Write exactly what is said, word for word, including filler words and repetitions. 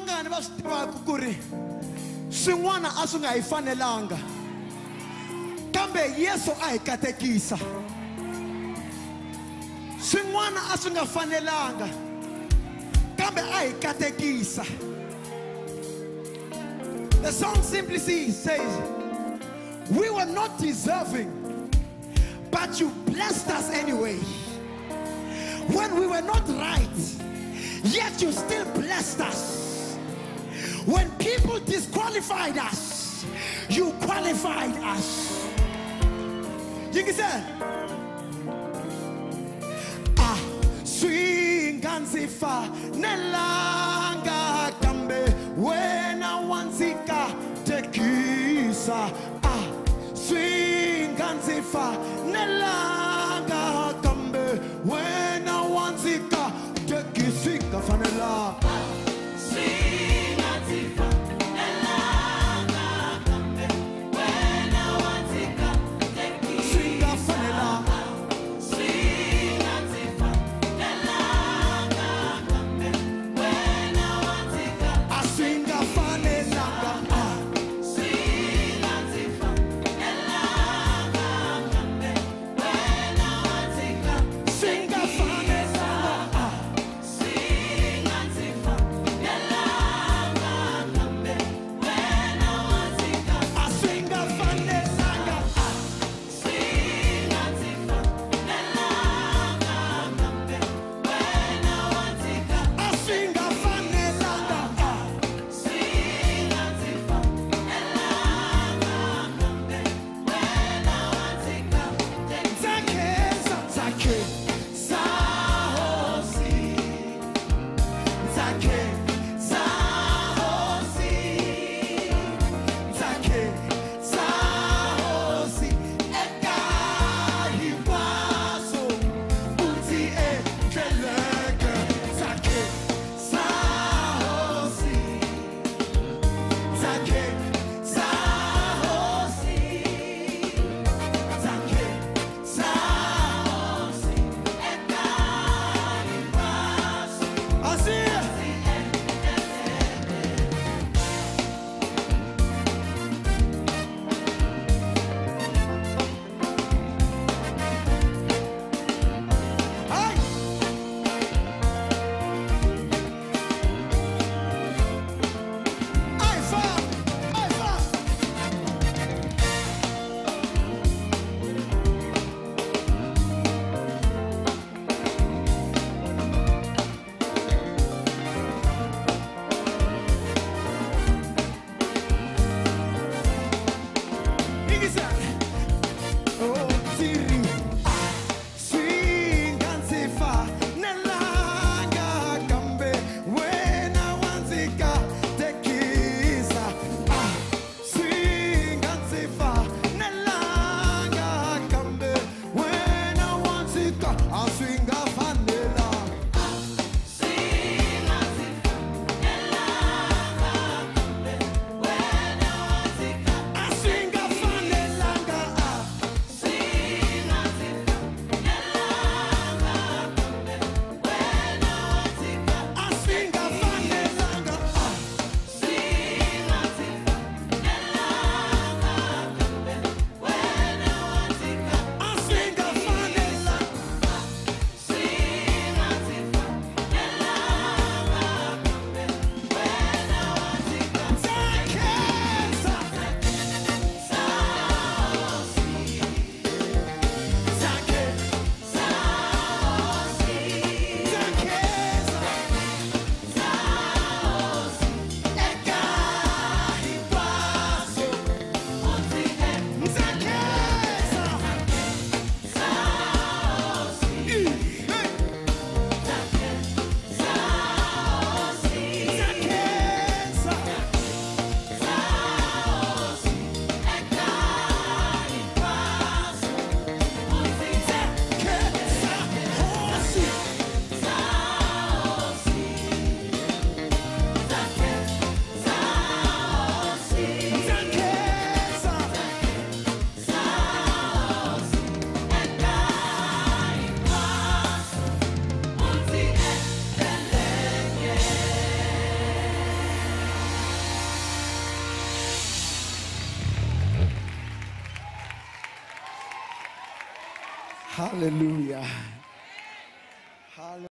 vangani va swi tivaka ku ri swin'wana a swi nga hi fanelanga kambe Yesu a hi katekisa swin'wana a swi nga fanelanga kambe a hi katekisa. The song simply says, we were not deserving, but you blessed us anyway. When we were not right, yet you still blessed us. When people disqualified us, you qualified us. You can say, ah, swinganzifa nelanga kambe wena wanzika tekisa. Ah, swinganzifa nelanga kambe wena wanzika tekisika fanela. Hallelujah. Hallelujah.